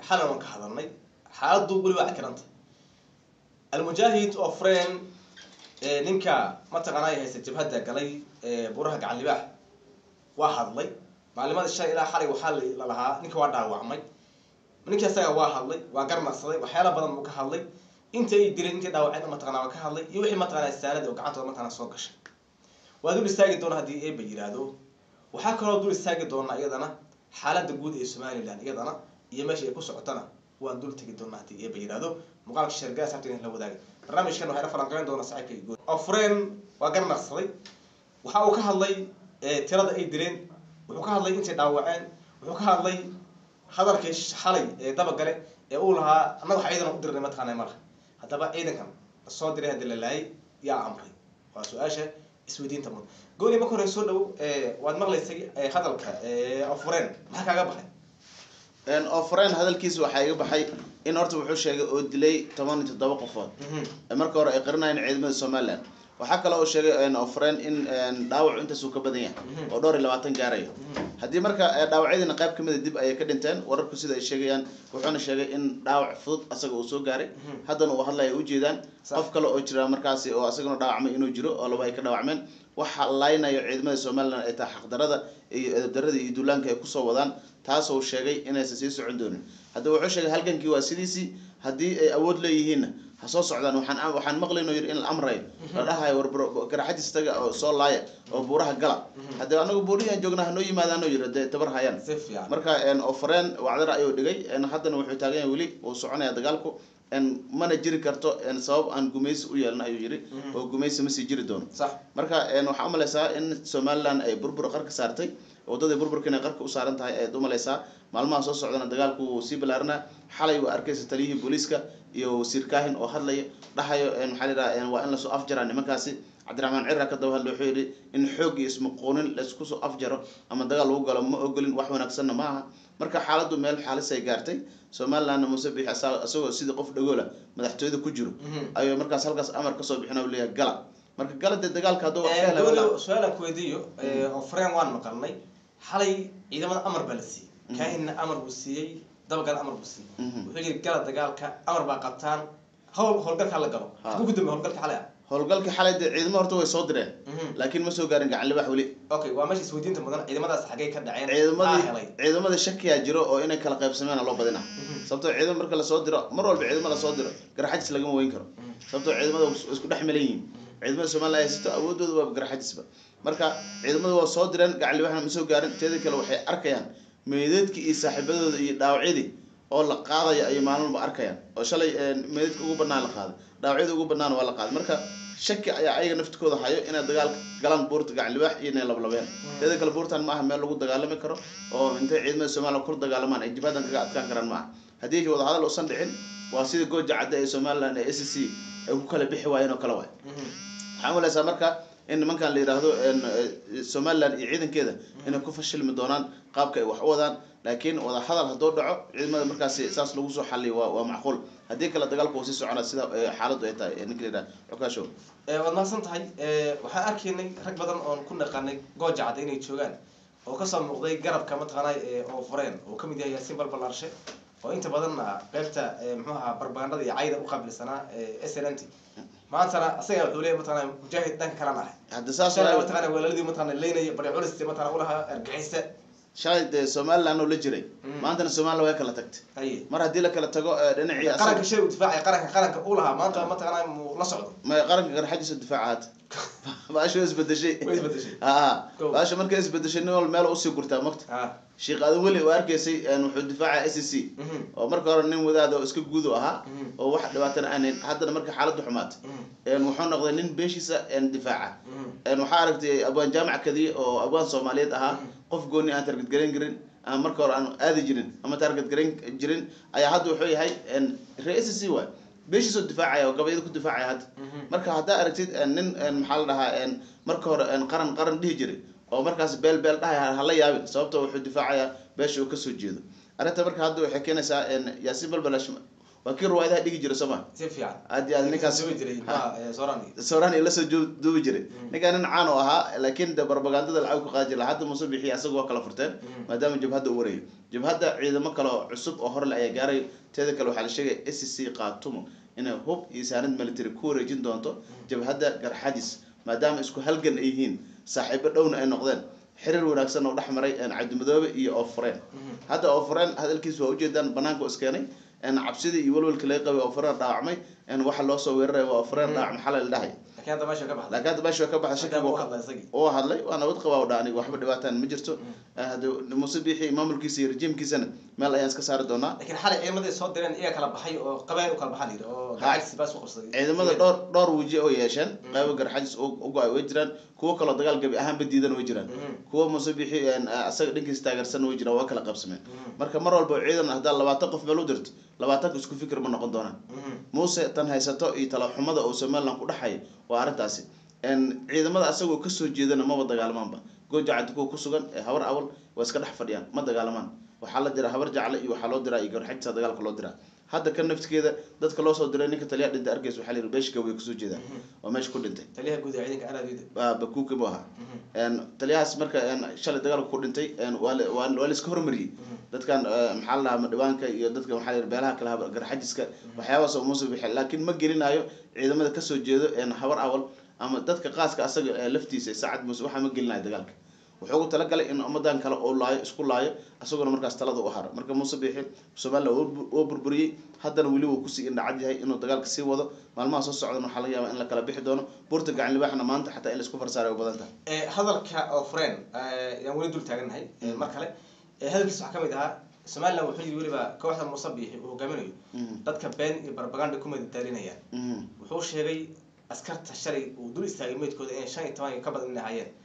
حنا من كهذا حالد دوبلي واحد كرنت المجاهد أفرين نينكا ما تقناي هي ستجبهد قلي بورها على اللباح واحد لي معلومات الشيء إلى حالي وحالي لها نينكا وضع وعمي نينكا سيا واحد لي وقرن صلي وحيلا بدن مكهلي أنت يدري أنت داوعنا ما تقنا وكهلي يوحي ما تقنا السالد وقعته ما تقنا سوقش وهذول الساقي دون هذه إيه بيجرادو وحكروا دول الساقي دون أيضا حالة جود إسماعيل لأن أيضا يمشي يكون سعتنا وأن دول تجي دون هذه إيه بيجرادو مقالك الشرقة سبتين لو ذاك برنامج كانوا هيرفع فرنقين دون صعيب يقول أفرين وقرن صلي وحاو كهالله ترى أي درين وحكاها أنت داوعين وحكاها هذا الكيش حالي دبق قلي يقولها أنا وحيدا أقدر ما تخاني مرة حتى بقى أيضا كان الصادري هذا اللي يا عمري وسؤاشه اسودين تمام قولي ما كنا يسولوا واد مغلي سي هذا أفرين ما حكى قبله ان أفرين هذا الكيس waxay iga baxay in horta wuxuu sheegay oo dilay 17 qofood marka hore ay qarnayeen ciidamada Soomaaliland waxa kale oo sheegay in Afreen in dhaawac inta soo ka badan yahay oo dhowr 20 gaarayo hadii marka dhaawacyadina qayb kamid dib ay ka dhinteen wararku sida ay sheegayaan wuxuuna sheegay in dhaawac fudud asaga uu soo gaaray haddana uu hadlay u jeedaan qof kale oo jira markaasi oo asaguna dhaawacmay inuu jiro oo laba ay ka dhaawacmeen waxa laynayo ciidamada Soomaaliland ay tahay xaqdarada iyo darada iyo duulaanka ay ku soo wadaan taas oo sheegay inay sii socon doonin hadda wuxuu sheegay halgankii waa sidiisii hadii ay awood leeyihiin ha soo socdaan waxaan maqlaynaa in la amray la dhahay war garaxadiis taga oo soo laaya oo buuraha gala hadda anagu buuriyan joognaa noo yimaadaan oo yiraahdo tabar hayaan marka Afreen wacdar ayuu dhigay haddana wuxuu taagan yahay wali oo soconaya dagaalku mana jiri karto sabab aan gumaysi u yeelna ayuu yiri oo gumaysi ma sii jiri doono marka waxa umaleysaa in Soomaaliland ay burbur qarka saartay wadada burburkina qarka u saaran tahay ay umaleysaa maalmaha soo socdana dagaalku si bilaarna xalay waa arkaysa taliyihii booliska iyo wasiirkaahin oo hadlaya dhahayo maxaa waa in la soo afjaraan nimankaasi Cabdiraxmaan Cirra ka dawhad loo xiri in xoog iyo isma qoonin la isku soo afjaro ama dagaal lagu galo ma ogolin wax wanaagsan ma aha marka xaaladdu meel xaalis ay gaartay Soomaaliland musabix asagoo sidii qof dhagoola madaxtooyada ku jiro ayuu markaas halkaas amar ka soo bixinaa leeyahay gala marka galada dagaalka hadoo wax kale wala su'aal ku weydiiyo Afreen waan maqalnay xalay ciidamada amar balsi kaahina amar uu siiyay dabgal amar uu siiyay wuxuu yiri gala dagaalka amar ba qabtaan howlgalka la galo ugu dambeeyay howlgalka xalay howlgalka xalay ciidamada horta way soo direen laakiin ma soo gaarin gacan libax wali okay waa meeshii isweydiinta mudan ciidamadaas xagee ka dhaceen ciidamada shakiya jiro oo inay kala qaybsameen loo badina sababtoo ciidamada marka la soo diro mar walba ciidamada la soo diro garaxadis laga weyn karo sababtoo ciidamada isku dhex meelayn ciidamada Soomaaliya haysto awoodooda waa garaxadisba marka ciidamada waa soo direen gacan libaxna ma soo gaarin teeda kale waxay arkayaan meedadka iyo saaxiibadooda iyo dhaawacyadii oo la qaadayo ay maalmo arkayaan oo shalay meedadka ugu banaan la qaaday dhaawacyada ugu banaan waa la qaaday marka shaki ayaa ayaga naftkooda hayo in dagaal galan buurta gacan libax iyo inay lablabeen teeda kale buurtan ma aha meel lagu dagaalami karo oo intay ciidamada Soomaaliya ku dagaalamaan ay jibadan kaga adkaan karaan ma hadii wada hadal oo san dhicin waa sida gooja cadda ee Soomaaliland ee SSC ay ku kala bixi waayeen oo kala waay waxaan walaashaa marka in nimankan la yiraahdo Soomaaliland iyo ciidankeeda inay ku fashilmi doonaan qaabka ay wax u wadaan laakiin wada hadal hadoo dhaco ciidamada markaas saas lagu soo xalliyo waa macquul hadii kala dagaalku uu si socona sida xaaladdu ay tahay ninkeeda xukaasho wad maasan tahay waxaan arkaynay rag badan oo ku naqanay gooja cad inay joogaan oo ka soo muuqday garabka mataqaanay oo Afreen oo kamid yahay Simbal Balarshe oo inta badan qaybta muxuu ahaa barbagandada iyo cayda u qabilsanaa SLNT maantana asaga wuxuu leeyahay mataqaanay mujaahid dhanka kala ah hadda saas mataqaanay walaalidii mataqaanay leynay bari culus mataqaanay u lahaa argixisa شايد Soomaaliland oo la jiray maantana Soomaaliland way kala tagtay mar hadii la kala tago dhinacii qaranka shay u difaaci qaranka uu lahaa maanta ma taqaanay la socdo ma qaranka garxadiis difaacaad baasho isbedeshay baasho markay isbedeshay nool meel u sii gurtaa maqta sheekh aad wali u arkaysay wuxuu difaaca SSC oo marka hore nin wadaad oo iska guud ahaa oo wax dhibaatana aan haddana marka xaaladdu xumaatay wuxuu noqday nin beeshiisa difaaca waxa aragtay abaan jaamac kadii oo abaan Soomaaliyeed ahaa qof gooni aan target garan jirin ama marka hore aan aadi jirin ama target garan jirin ayaa hadda wuxuu yahay SSC waa beeshiisa difaacaya oo gabayada ku difaacaya hadda marka hadda aragtid nin maxaa la dhahaa marka hore qaran dhihi jiray oo markaas beel dhahay hala yaabin sababtoo wuxuu difaacaya beesha uu ka soo jeedo arinta marka hadda waxay keenaysaa Yaasiin Balbalash وكير وايدها ديجي جري سما سيف يعني عادي هذا نكاس سوي جري ما سوراني سوراني لا سو دوبي جري نكان عانو اها لكن ده بربغاندada lacag ku qaadi lahayd musabixi asagoo kala furteen maadaama jabhada u wareey jabhada ciidamo kale cusub oo hor la ay gaaray teeda kale waxa la sheegay SSC qaatumo inay hub iyo saanad military ku wareejin doonto jabhada garxadis maadaama isku halgan ay yihiin saaxiibo dhowna ay noqdeen xiriir wanaagsan oo dhaxmaray Cabdi Madoobe iyo Ofreen hadda Ofreen hadalkiisu waa u jeedaan banaanka iskeenay cabsida iyo walwalka laga qabay Ofreen dhaawacmay waxa loo soo weeraray waa Ofreen dhaawac xalal dhahay لكن هذا ماشي كبح لكن هذا ماشي كبح شكل oo hadlay waana wad qabaa dhaani waxba dhibaataan ma jirto hada musabixi maamulkiisa rejim kiisana meel ayaan iska saari doonaa laakiin xalay ciidamada soo direen iyaga kala baxay oo qabay u kala baxay oo gaarsi baas u qabsaday ciidamada dhowr waji oo yeeshan qayb garxajis oo go'ay way jiraan kuwa kala dagaal gabi ahaan badiidan way jiraan kuwa musabixi asaga dhankiisa taageersan way jiraan waa kala qabsameen marka mar walba ciidan hadda 20 qof meel u dirto 20 isku fikir ma noqon doonaan muuse tan haysato iyo talo xumada oo Soomaaliland ku dhaxay waa arintaasi ciidamada asagoo ka soo jeedana ma wada dagaalamaanba goojacad ku sugan hawar awal waa iska dhex fadhiyaan ma dagaalmaan waxa la diraa habar jacle iyo waxa loo diraa iyo garxajta dagaalka loo diraa hadda kan naftigeeda dadka loo soo diray ninka taliya dhinta argeys waxa la yiri beeshka way ku soo jeedaan waa meesha ku dhintay taliyaha guud ee ciidanka araadida bakuuka buu ahaa taliyahaas marka shalay dagaalka ku dhintay waa la iska hormariyay dadkan maxaa la dhahaa dhibaanka iyo dadka waxa la yiri beelaha kala garxajiska waxyaabaas oo muuse bixi laakiin ma gelinayo ciidamada ka soo jeedo habar awal ama dadka qaaska asaga laftiisa saacad muuse waxa ma gelinayo dagaalka wuxuu ugu talagalay in ummadan kale oo laayo isku laayo asaguna markaas talada u haro marka muuse bixi Soomaaliland oo burburiyay haddana wali uu ku sii indhacad yahay inuu dagaalka sii wado maalmaha soo socdana waxa laga yaabaa in la kala bixi doono buurta gacan libaxna maanta xataa in la isku farsaaray u badan tahay hadalka Ofreen yaan wali dul taaganahay mar kale hadalkiisa waxa kamid ahaa Soomaaliland wuxuu yiri waliba kooxda Muuse Bixi uu hogaaminayo dadka been iyo propaganda ku madadaalinayaan wuxuu sheegay askarta shalay uu dul istaagay meedkooda in 15 ka badan inay hayeen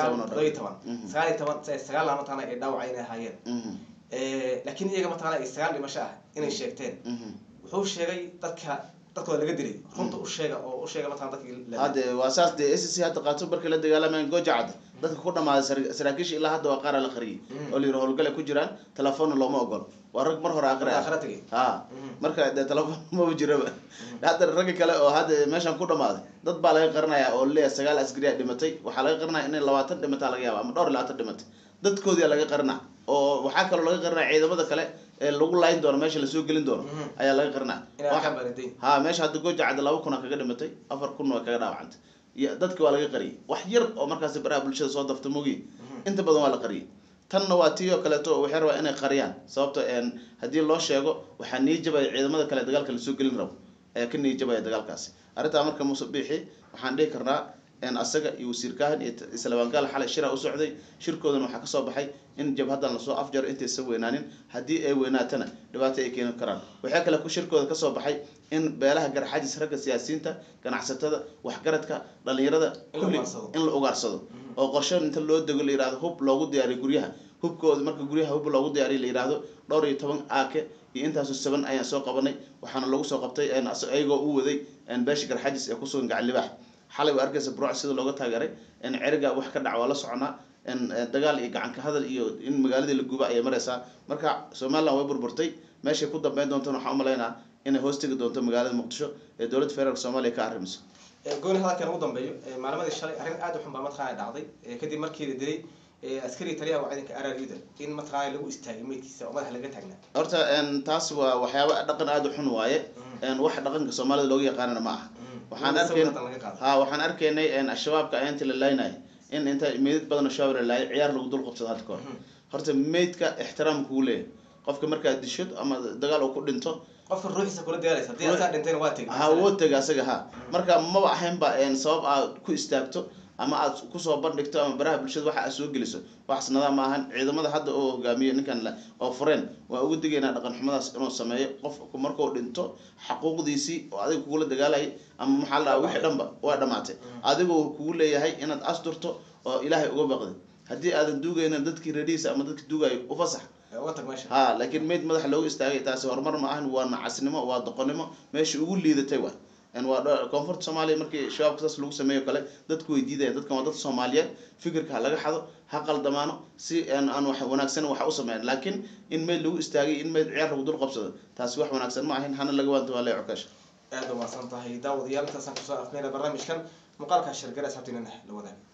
17 sagaal lama taana ay dhaawacay inay hayeen laakiin iyaga ma taana ay sagaal dhimasho ah inay sheegteen wuxuu sheegay dadka laga dilay runta u sheega ma taana dadkii hada waasaas de SSC hadda qaato markii la dagaalamay goojacad dadka ku dhamaaday saraakiisha ilaa hadda waa qaar la qariyay oo liir howlgal ku jiraan telefoon looma ogol waa rag mar hore aqri ha marka telefoon ma jiraba hadda rag kale oo hadda meeshan ku dhamaaday dad baa laga qarinayaa oo leeyahay sagaal askari dhimatay waxa laga qarinayaa in 20 dhimata laga yaabo ama dhowr 20 dhimatay dadkoodii laga qarina oo waxa kale laga qarina ciidamada kale ee lagu laayn doono meesha la soo gelin doono ayaa laga qarina waxa baraday ha meesha hadda goojacad 2,000 kaga dhimatay 4,000 waa kaga dhaawacantay dadka waa laga qariyay wax yar oo markaas baraha bulshada soo dafta mogi inta badan waa la qariyay tanna waa tiyo kale to waxay rabaa inay qariyaan sababtoo hadii loo sheego waxa niijabay ciidamada kale dagaalka la soo gelin rabo ee ka niijabay dagaalkaasi arinta marka Muuse Bixi waxaan dhihi karnaa asaga iyo wasiirkahan islaam gaal xalay shira u socday shirkoodan waxa ka soo baxay in jabhadan la soo afjar intay soo weynaanin hadii ay weynaatana dhibaato ay keenin karaan waxa kale ku shirkooda ka soo baxay in beelaha garxajis ragga siyaasiyiinta ganacsatada waxgaradka dhalinyarada kulli in la ugaarsado oo qorshe inta loo dago la yiraahdo hub loogu diyaariyo guryaha hubkooda marka guryaha hub loogu diyaariyo la yiraahdo dhowr iyo 10 aake iyo intaas 7 ayaan soo qabanay waxaana lagu soo qabtay ayagoo u waday beesh garxajis ee ku soo gacan libax xalay waa arkaysa Burco sida looga taageeray in ciriga wax ka dhac waa la soconaa in dagaal iyo gacan ka hadal iyo in magaalada la guba ay maraysaa marka Soomaaliland way burburtay meesha ku dambeyn doonto waxa u maleynaa in ay hoostiga doonto magaalada Muqdisho ee dawladda federaalka Soomaaliya ka arrimiso gooni hadalkan ugu dambeeyo maalmadii shalay arrin aad u xun baa madxana dhacday kadib markii la dilay askari taliyaha ciidanka araadida in madxana lagu istaagay meedkiisa oo madax laga taagnaa horta taas waa waxyaabo dhaqan aad u xun waaye wax dhaqanka Soomaalida looga yaqaanana ma aha waxaan arkaynay shabaabka ayanta la laynay in inta meedad badan oo shabaab la laay ciyaar lagu dul qabsado hadda koor horta meedka ixtiraam ku leeyahay qofka marka dishid ama dagaal uu ku dhinto qofka ruuxiisa kula diyaaraysa hadii asaga dhintayna waa tagay ha wuu tagay asaga ha marka ma ahayn ba sabab aad ku istaagto ama aad ku soo bandhigto ama baraha bulshada waxa aad soo geliso wax sanada ma ahan ciidamada hadda oo hogaamiyo ninkan la oo Ofreen waa ugu digeena dhaqan xumadaas inuu sameeyo qofku markuu dhinto xaquuqdiisi oo adiga kugu la dagaalay ama maxaa la wixii dhanba waa dhamaatay adigu kugu leeyahay inaad asturto oo Ilaahay uga baqdo hadii aadan duugayna dadkii reediisa ama dadkii duugay u fasax ha laakiin meed madax loogu istaagay taasi horumar ma ahan waa nacasnimo waa doqonnimo meesha ugu liidatay waa koonfurta Soomaaliya markii shabaabka saas lagu sameeyo kale dadku way diidayaan dadkan waa dad Soomaaliyeed fikirka laga xado ha qaldamaano si aan wax wanaagsan wax u sameeyaan laakiin in meel lagu istaagay in meel ciyaar lagu dul qabsado taasi wax wanaagsan ma ahayn hana laga waanto waa la Cukash aad u maasan tahay daawadayaal intaas aan ku soo afmeeray barnaamijkan muuqaalka shirkada sabtinina la wadaag